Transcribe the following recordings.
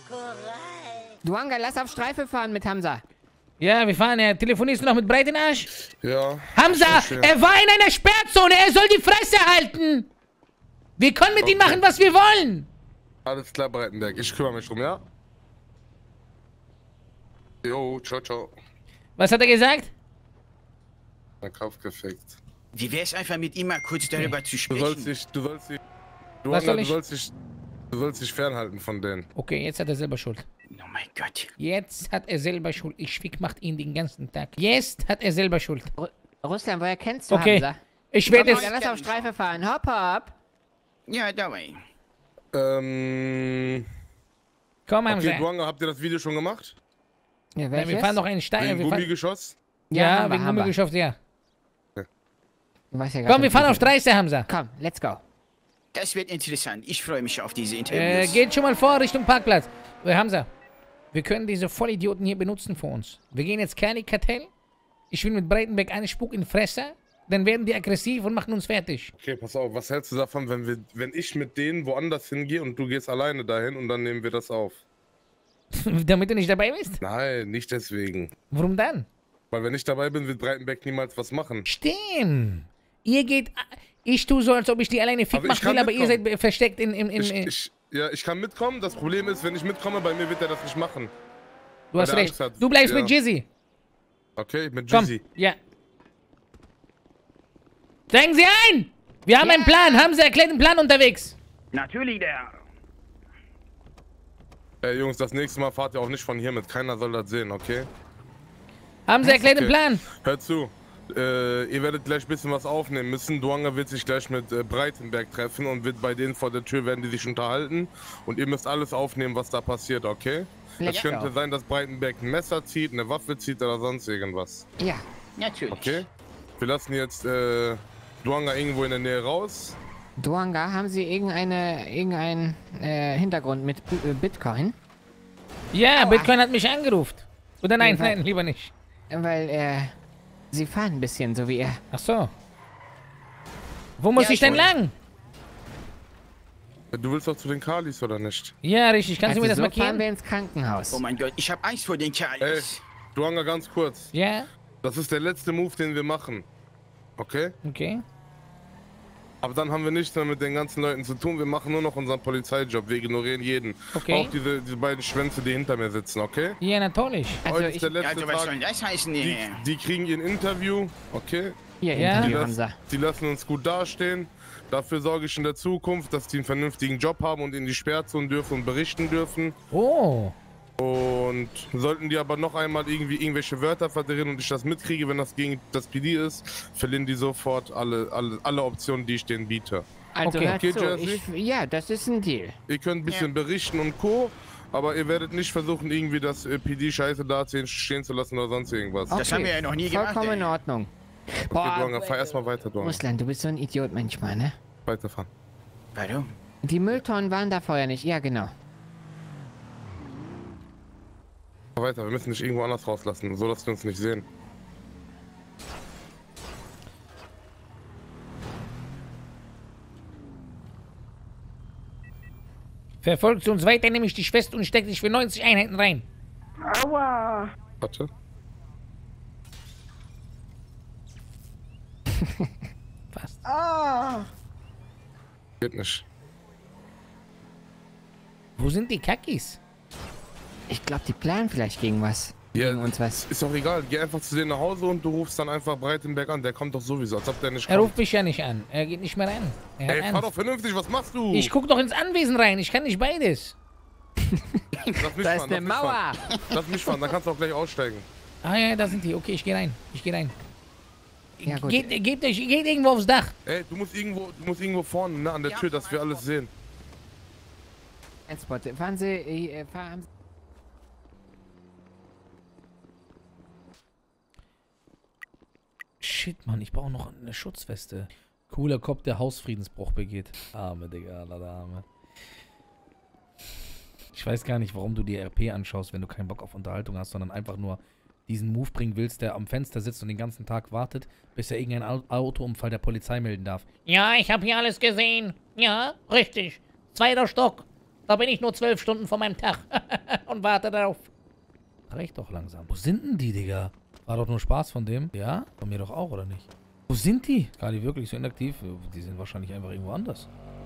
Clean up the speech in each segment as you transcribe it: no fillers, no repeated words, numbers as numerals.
Duanga, lass auf Streife fahren mit Hamza. Ja, wir fahren. Telefonierst du noch mit Breitenarsch? Ja. Hamza, er war in einer Sperrzone. Er soll die Fresse halten. Wir können mit ihm machen, was wir wollen. Alles klar, Breitenberg. Ich kümmere mich drum, ja? Jo, ciao, ciao. Was hat er gesagt? Mein Kopf gefickt. Wie wär's einfach mit ihm mal kurz darüber zu sprechen? Was soll ich? Du sollst dich fernhalten von denen. Okay, jetzt hat er selber Schuld. Oh mein Gott. Jetzt hat er selber Schuld. Ich fick macht ihn den ganzen Tag. Jetzt hat er selber Schuld. Russland, woher kennst du Okay. Hamza? Ich werde Okay, jetzt... dann lass auf Streife fahren. Hopp, hopp. Ja, dabei. Komm, Hamza. Okay, Duanga, habt ihr das Video schon gemacht? Ja, Ja, welches? wir fahren noch einen Stein. Wegen Gummigeschoss? Ja, haben wir, wegen haben wir. Gummigeschoss, ja. Du weißt ja gar Komm, wir nicht, fahren wie auf 30, Hamza. Komm, let's go. Das wird interessant. Ich freue mich auf diese Interviews. Geht schon mal vor Richtung Parkplatz. Hamza, wir können diese Vollidioten hier benutzen für uns. Wir gehen jetzt Kerni-Kartell. Ich will mit Breitenberg einen Spuck in die Fresse. Dann werden die aggressiv und machen uns fertig. Okay, pass auf, was hältst du davon, wenn ich mit denen woanders hingehe und du gehst alleine dahin und dann nehmen wir das auf? Damit du nicht dabei bist? Nein, nicht deswegen. Warum dann? Weil wenn ich dabei bin, wird Breitenberg niemals was machen. Stimmt. Ihr geht... Ich tue so, als ob ich die alleine fit Aber ich machen kann will, aber ihr mitkommen. seid versteckt in... Ich kann mitkommen. Das Problem ist, wenn ich mitkomme, bei mir wird er das nicht machen. Du hast der recht. Angst hat. Du bleibst Ja. mit Jizzy. Okay, mit Komm. Jizzy. Ja. Steigen Sie ein! Wir haben einen Plan. Haben Sie erklärt einen Plan unterwegs? Natürlich, der. Jungs, das nächste Mal fahrt ihr auch nicht von hier mit. Keiner soll das sehen, okay? Haben Sie erklärt einen Okay. Plan? Hört zu. Ihr werdet gleich ein bisschen was aufnehmen müssen. Duanga wird sich gleich mit Breitenberg treffen und wird bei denen vor der Tür werden die sich unterhalten. Und ihr müsst alles aufnehmen, was da passiert, okay? Let's Es könnte go. sein, dass Breitenberg ein Messer zieht, eine Waffe zieht oder sonst irgendwas. Ja. Natürlich. Okay? Wir lassen jetzt Duanga irgendwo in der Nähe raus. Duanga, haben Sie irgendeinen Hintergrund mit Bitcoin? Ja, Aua. Bitcoin hat mich angerufen. Oder nein, Ja, nein, lieber nicht. Weil, Sie fahren ein bisschen so wie er. Ach so. Wo muss Ja, ich denn ich lang? Du willst doch zu den Kalis, oder nicht? Ja, richtig. Kannst du mir das so fahren markieren? wir ins Krankenhaus. Oh mein Gott, ich habe Angst vor den Ey, Kerls. Duanga, ganz kurz. Ja, Das ist der letzte Move, den wir machen. Okay? okay. Aber dann haben wir nichts mehr mit den ganzen Leuten zu tun. Wir machen nur noch unseren Polizeijob. Wir ignorieren jeden. Okay. Auch diese beiden Schwänze, die hinter mir sitzen, okay? Ja, natürlich. Also Heute ist der letzte Also, was soll Tag. das heißen? Die kriegen ihr Interview, okay? Hier, Ja. Interview, Die, Hamza. die lassen uns gut dastehen. Dafür sorge ich in der Zukunft, dass die einen vernünftigen Job haben und in die Sperrzone dürfen und berichten dürfen. Oh. Und sollten die aber noch einmal irgendwie irgendwelche Wörter verdrehen und ich das mitkriege, wenn das gegen das PD ist, verlieren die sofort alle Optionen, die ich denen biete. Also Okay. hört Okay, zu, Jersey? ja, das ist ein Deal. Ihr könnt ein bisschen berichten und Co., aber ihr werdet nicht versuchen, irgendwie das PD scheiße da stehen zu lassen oder sonst irgendwas. Das haben wir ja noch nie gemacht, Vollkommen in ey. Ordnung. Okay, Duanga, fahr erstmal weiter, Duanga. Russland, du bist so ein Idiot manchmal, ne? Weiterfahren. Warum? Die Mülltonnen waren da vorher nicht. Ja, genau. Fahr weiter, wir müssen dich irgendwo anders rauslassen, so dass wir uns nicht sehen. Verfolgst du uns weiter, nehme ich dich fest und steck dich für 90 Einheiten rein. Warte. Fast. Geht nicht. Wo sind die Kackis? Ich glaube, die planen vielleicht gegen was. Ja, Gegen uns was. ist doch egal, geh einfach zu denen nach Hause und du rufst dann einfach Breitenberg an. Der kommt doch sowieso, als ob der nicht Er kommt. ruft mich ja nicht an. Er geht nicht mehr ran. Er hat Ey, fahr Angst. doch vernünftig, was machst du? Ich guck doch ins Anwesen rein. Ich kann nicht beides. Lass mich Da ist fahren, eine lass mich fahren. Mauer. Lass mich fahren, dann kannst du auch gleich aussteigen. Ah ja, da sind die. Okay, ich gehe rein. Ich gehe rein. Ja, gut. Geht irgendwo aufs Dach. Ey, du musst irgendwo vorne, ne, an der Tür, dass wir alles sehen. Transport. Fahren Sie, fahren Sie. Shit, Mann, ich brauche noch eine Schutzweste. Cooler Kopf, der Hausfriedensbruch begeht. Arme, Digga, aller Arme. Ich weiß gar nicht, warum du die RP anschaust, wenn du keinen Bock auf Unterhaltung hast, sondern einfach nur diesen Move bringen willst, der am Fenster sitzt und den ganzen Tag wartet, bis er irgendein Autounfall der Polizei melden darf. Ja, ich habe hier alles gesehen. Ja, richtig. 2. Stock. Da bin ich nur 12 Stunden vor meinem Tag und warte darauf. Recht doch langsam. Wo sind denn die, Digga? War doch nur Spaß von dem. Ja? Von mir doch auch, oder nicht? Wo sind die? War die wirklich so inaktiv? Die sind wahrscheinlich einfach irgendwo anders.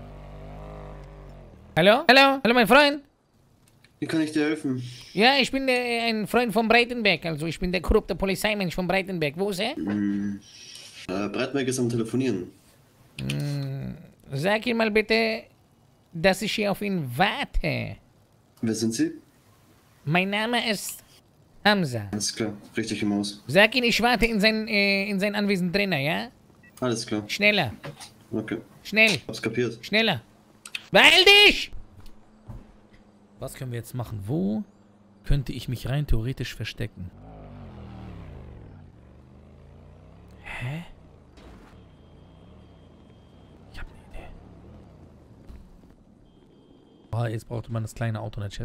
Hallo? Hallo? Hallo, mein Freund? Wie kann ich dir helfen? Ja, ich bin ein Freund von Breitenberg. Also ich bin der korrupte Polizeimensch von Breitenberg. Wo ist er? Breitenberg ist am Telefonieren. Sag ihm mal bitte, dass ich hier auf ihn warte. Wer sind Sie? Mein Name ist Hamza. Alles klar, richtig im Haus. Sag ihm, ich warte in sein Anwesen drinnen, ja? Alles klar. Schneller. Okay. Schnell. Hab's kapiert. Schneller. Beeil dich! Was können wir jetzt machen? Wo könnte ich mich rein theoretisch verstecken? Hä? Ich habe eine Idee. Oh, jetzt brauchte man das kleine Auto in der Chat.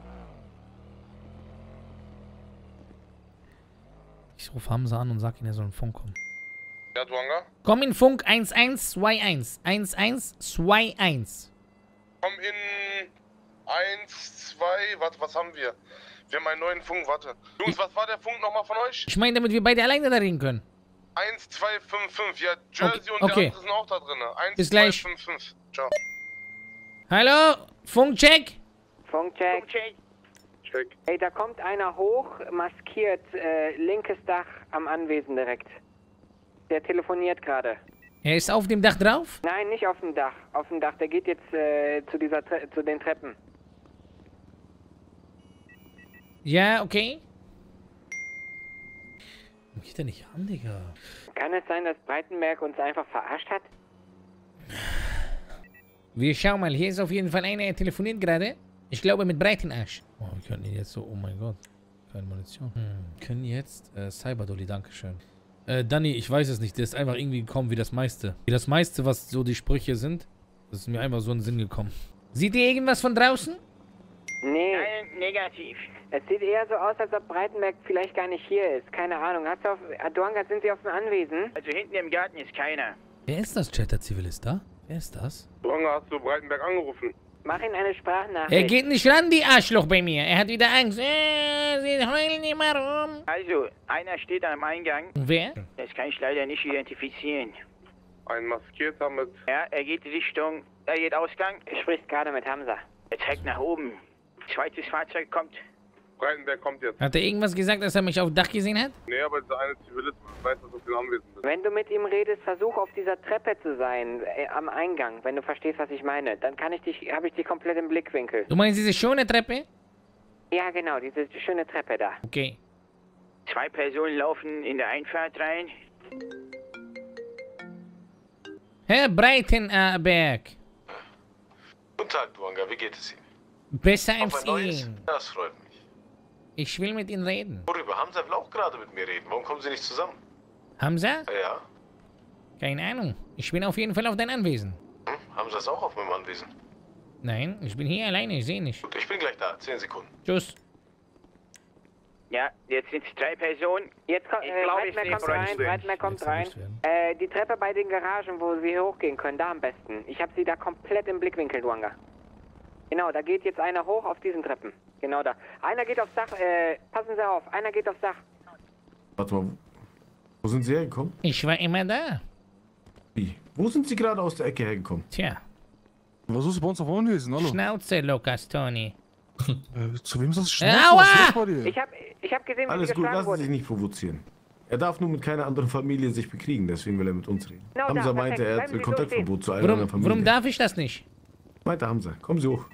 Ich rufe Hamza an und sag ihm, er soll in Funk kommen. Ja, Duanga? Komm in Funk 1121. 1121. Komm in 1, 2, warte, was haben wir? Wir haben einen neuen Funk, warte. Jungs, was war der Funk nochmal von euch? Ich meine, damit wir beide alleine da reden können. 1, 2, 5, 5. Ja, Jersey und okay. der andere sind auch da drin. 1, Bis 2, gleich. 5, 5. Ciao. Hallo? Funkcheck? Funkcheck. Check. Ey, da kommt einer hoch, maskiert, linkes Dach am Anwesen direkt. Der telefoniert gerade. Er ist auf dem Dach drauf? Nein, nicht auf dem Dach. Auf dem Dach, der geht jetzt zu den Treppen. Ja, okay. Warum geht der nicht an, Digga? Kann es sein, dass Breitenberg uns einfach verarscht hat? Wir schauen mal, hier ist auf jeden Fall einer, der telefoniert gerade. Ich glaube mit Breitenarsch. Oh, wir können ihn jetzt so, oh mein Gott. Keine Munition. Können jetzt, Cyberdolly, dankeschön. Danny, ich weiß es nicht, der ist einfach irgendwie gekommen wie das meiste. Wie das meiste, was so die Sprüche sind, das ist mir einfach so in den Sinn gekommen. Seht ihr irgendwas von draußen? Nee. Nein, negativ. Es sieht eher so aus, als ob Breitenberg vielleicht gar nicht hier ist. Keine Ahnung. Duanga, sind Sie auf dem Anwesen? Also hinten im Garten ist keiner. Wer ist das, Chat, der Zivilist da? Wer ist das? Duanga, hast du Breitenberg angerufen? Mach ihn eine Sprachnachricht. Er geht nicht ran, die Arschloch bei mir. Er hat wieder Angst. Sie heulen immer rum. Also, einer steht am Eingang. Und wer? Das kann ich leider nicht identifizieren. Ein Maskierter mit... Ja, er geht Ausgang. Spricht gerade mit Hamza. Er zeigt nach oben. Zweites Fahrzeug kommt. Breitenberg kommt jetzt. Hat er irgendwas gesagt, dass er mich auf dem Dach gesehen hat? Nee, aber dieser eine Zivilist weiß, dass du auf dem Anwesen bist. Wenn du mit ihm redest, versuch auf dieser Treppe zu sein, am Eingang, wenn du verstehst, was ich meine. Dann habe ich dich komplett im Blickwinkel. Du meinst diese schöne Treppe? Ja, genau, diese schöne Treppe da. Okay. 2 Personen laufen in der Einfahrt rein. Herr Breitenberg. Guten Tag, Duanga, wie geht es Ihnen? Besser Auf als ein neues? ihn. Das freut mich. Ich will mit Ihnen reden. Worüber? Hamza will auch gerade mit mir reden. Warum kommen Sie nicht zusammen? Hamza? Ja. Keine Ahnung. Ich bin auf jeden Fall auf dein Anwesen. Hamza ist auch auf meinem Anwesen. Nein, ich bin hier alleine, ich sehe nicht. Gut, ich bin gleich da. 10 Sekunden. Tschüss. Ja, jetzt sind es 3 Personen. Jetzt kommt, Ich glaube, ich Breitenberg sehe kommt rein, Breitenberg. Breitenberg kommt Jetzt rein. erwischt werden. Die Treppe bei den Garagen, wo sie hochgehen können, da am besten. Ich habe sie da komplett im Blickwinkel, Duanga. Genau, da geht jetzt einer hoch auf diesen Treppen. Genau da. Einer geht aufs Dach, passen Sie auf, einer geht aufs Dach. Warte mal, wo sind Sie hergekommen? Ich war immer da. Wie? Wo sind Sie gerade aus der Ecke hergekommen? Tja, Was ist bei uns auf Anwesen? Hallo. Schnauze, Lukas, Tony. Zu wem ist das Schnauze? Aua! Was ist los bei dir? Ich hab gesehen, wie Alles sie gut, geschlagen lassen Sie wurde. sich nicht provozieren. Er darf nur mit keiner anderen Familie sich bekriegen, deswegen will er mit uns reden. Genau, Hamza da, meinte, perfekt. er Bleiben hat Sie so Kontaktverbot zu einer anderen Familie. Warum darf ich das nicht? Meinte Hamza, kommen Sie hoch.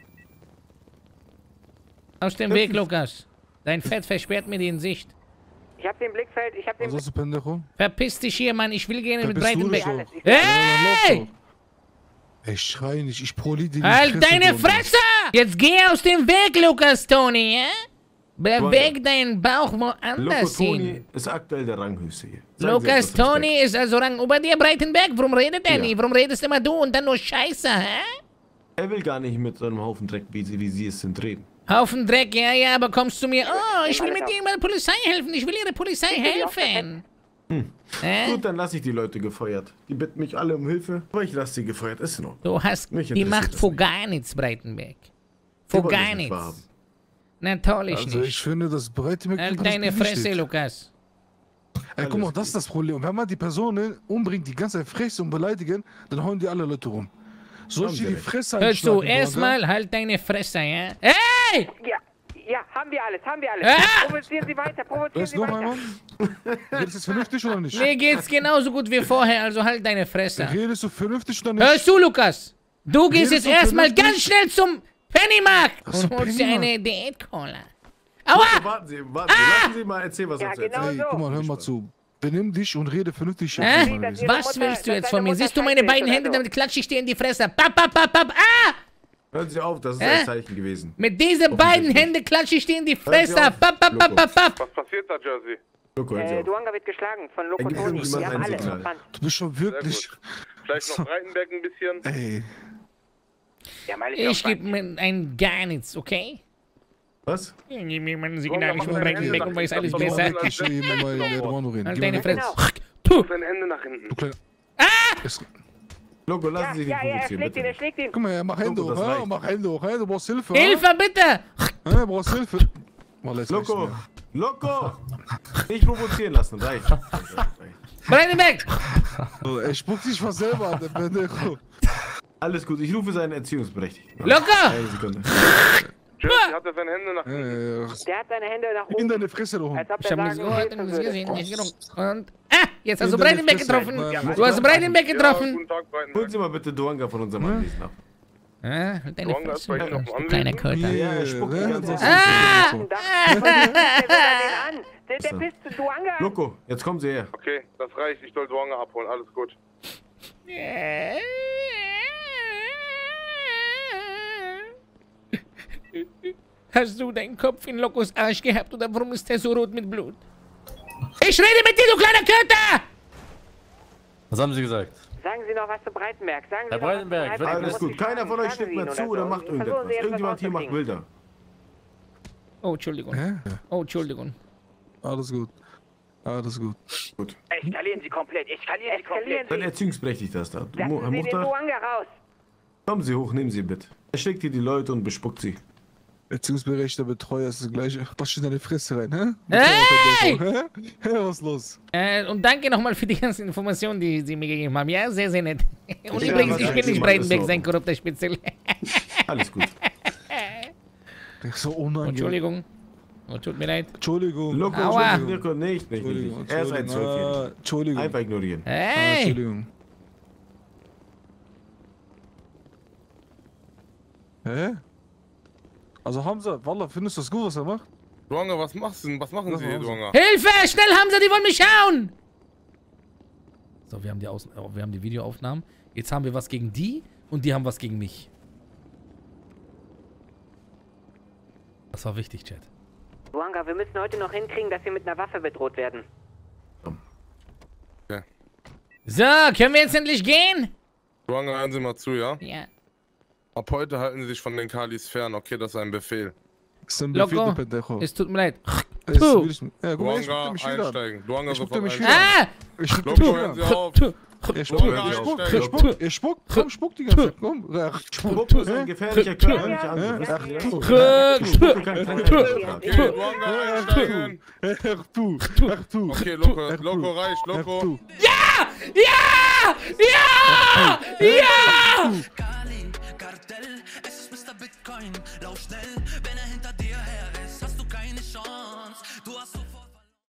Aus dem Weg, Lukas. Dein Fett versperrt mir die Sicht. Ich hab den Blickfeld, ich hab den Was ist das, Pendejo? Verpiss dich hier, Mann. Ich will gerne Wer mit bist du Breitenberg. denn alles. Ich Hey! Ey, schrei nicht, ich poli dir die Halt deine Fresse. Fresse! Jetzt geh aus dem Weg, Lukas, Tony, ja? Beweg deinen Bauch Loco woanders Toni hin. ist aktuell der Ranghöchste hier. Zeigen Sie Lukas etwas Tony Respekt. ist also Rang über dir, Breitenberg. Warum redet er Ja. nie? Warum redest immer du und dann nur Scheiße, hä? Er will gar nicht mit so einem Haufen Dreck, wie Sie es sind, reden. Haufen Dreck, ja, aber kommst du mir... Oh, ich will mit dir mal Polizei helfen. Ich will ihre Polizei helfen. Gut, dann lasse ich die Leute gefeuert. Die bitten mich alle um Hilfe, aber ich lasse sie gefeuert. Ist in Ordnung. Du hast Mich die interessiert Macht das vor nicht. gar nichts, Breitenberg. Für wollen gar das nicht nichts. wahrhaben. Natürlich Also nicht. ich finde, das Breitenberg... Halt deine Fresse, Lukas. Ey, guck mal, das ist das Problem. Wenn man die Personen umbringt, die ganze Zeit frech und beleidigen, dann hauen die alle Leute rum. Soll ich dir die Fresse Hörst du, einschlagen, erstmal halt deine Fresse, ja? Hey! Ja, haben wir alles, haben wir alles. Ah! Provozieren Sie weiter, provozieren Weißt Sie du noch weiter. einmal? Redest du vernünftig oder nicht? Mir geht's genauso gut wie vorher, also halt deine Fresse. Redest du vernünftig oder nicht? Hörst du, Lukas? Du gehst Redest jetzt du erstmal vernünftig? ganz schnell zum Pennymarkt Was und für holst dir Pennymarkt? eine Diät-Cola. Aua! Warten Sie, lassen Sie mal erzählen, was Ja, er zu genau. erzählen. Ey, guck mal, hör mal zu. Benimm dich und rede vernünftig. Hä? das ihre Was Mutter- willst du dass jetzt deine von mir? Mutter Siehst du meine scheiße ist beiden oder Hände, so? damit klatsche ich dir in die Fresse. Papp, papp, papp, papp. Ah! Hören Sie auf, das ist Hä? ein Zeichen gewesen. Mit diesen beiden Händen klatsche ich dir in die Fresse. Sie auf, Papp, papp, papp, papp, papp. Was passiert da, Jersey? Loco, hören Sie auf. Duanga wird geschlagen von Loco Geben Toni. Sie mal Wir haben ein alles Signal. verbrannt. Du bist schon wirklich... Vielleicht noch Breitenberg ein bisschen. Ey. Ja, meine Ich gebe mir ein gar nichts, okay? Was? Gib mir mein Signal, ich mach bin deine Breitenberg Hände und weiß alles nach besser. hinten. Ich will eben mal der Romano reden. Halt Gib mir deine eine Fresse. Fresse. Puh. Deine Hände nach hinten. Du kleiner... Ah! Loco, lassen Sie sich Ja, nicht er provozieren, schlägt ihn, er bitte. schlägt ihn. Guck mal, mach Hände Loco, hoch, das hä? reicht. Mach Hände hoch, hä? Du brauchst Hilfe, Hilfe, bitte! hä? Du brauchst Hilfe. Mal, jetzt reicht's Loco, mir. Loco! Nicht provozieren lassen, reicht. Breitenberg! So, er spuckt sich was selber an, der Pendejo. Alles gut, ich rufe seinen Erziehungsberechtigten. Locker! Eine Sekunde. Jersey hat er seine Hände nach hinten. Der hat seine Hände nach In oben. deine Fresse, du Hund. Als ob Ich er hab nichts sagen, gehört helfen und nichts würde. gesehen, nicht genug. Und... Jetzt hast du In deine Breitenberg Fresse. getroffen. Ja, Du hast Breitenberg Ja, getroffen. guten Tag, Holen Breitenberg. Sie mal bitte Duanga von unserem Anwesen ab. Ah, halt deine Duanga ist bei Ihnen auf dem Fresse. Du kleiner Anwesen? Köter. Ja, er spuckt die ganze Zeit. Ah! So. Der bist du Duanga. Loco, jetzt kommen Sie her. Okay, das reicht. Ich soll Duanga abholen. Alles gut. Hast du deinen Kopf in Locos Arsch gehabt oder warum ist der so rot mit Blut? Ich rede mit dir, du kleiner Köter! Was haben Sie gesagt? Sagen Sie noch was zu Breitenberg. Sagen Sie Herr noch was zu Breitenberg, wird Alles gut, keiner von euch Sagen stimmt Sie mir ihn zu oder so. macht Versuchen irgendetwas. Sie jetzt was Irgendjemand hier macht rauszukriegen. Bilder. Oh, Entschuldigung. Hä? Oh, Entschuldigung. Alles gut. Alles gut. Eskalieren Sie komplett, eskalieren Sie komplett. Sein Erziehungsberechtigter ist da. Lassen Sie den Mutter, Duanga raus. kommen Sie hoch, nehmen Sie ihn mit. Er schlägt hier die Leute und bespuckt sie. Erziehungsberechtigter, Betreuer ist das gleiche. Was steht in deine Fresse rein, hä? Hey! Hä? Hä, was ist los? Und danke nochmal für die ganzen Informationen, die Sie mir gegeben haben. Ja, sehr, sehr nett. Und Ja, übrigens, was ich bin Sie nicht machen, ist Breitenberg, so. sein korrupter Spitzel. Alles gut. Das ist so unangenehm. Entschuldigung. Oh, tut mir leid. Entschuldigung. Loco, Aua. Entschuldigung, nicht. Entschuldigung. Er ist ein Zwölfjähriger. Entschuldigung. Einfach ignorieren. Hey! Entschuldigung. Hä? Also Hamza, Wallah, findest du das gut, was er macht? Duanga, was machst du denn? Was machen Sie hier, Duanga? Hilfe! Schnell, Hamza, die wollen mich hauen! So, wir haben die Videoaufnahmen. Jetzt haben wir was gegen die und die haben was gegen mich. Das war wichtig, Chat. Duanga, wir müssen heute noch hinkriegen, dass wir mit einer Waffe bedroht werden. So, können wir jetzt endlich gehen? Duanga, hören Sie mal zu, ja? Ja. Ab heute halten Sie sich von den Kalis fern, okay? Das ist ein Befehl. Das ist ein Befehl, Loco, du Pendejo. es tut mir leid. Es Puh. will ich nicht. Ja, guck mal, ich spuck Duanga, mich wieder an. einsteigen. Duanga, Ich spuck sofort mich einsteigen. Ah! Ich spuck Loco, mich hören Sie wieder an. auf. Er spuckt, Duanga, er spuckt, einsteigen. er spuckt, er spuckt. Komm, spuck die ganze Zeit. Komm. Spucko ist ein gefährlicher körperlicher Angriff. Spuck. Okay, Duanga, einsteigen. Ach du, ach du. Okay, Loco reicht, Loco. Ja! Ja! Ja! Ja! Kartell, es ist Mr. Bitcoin, lauf schnell, wenn er hinter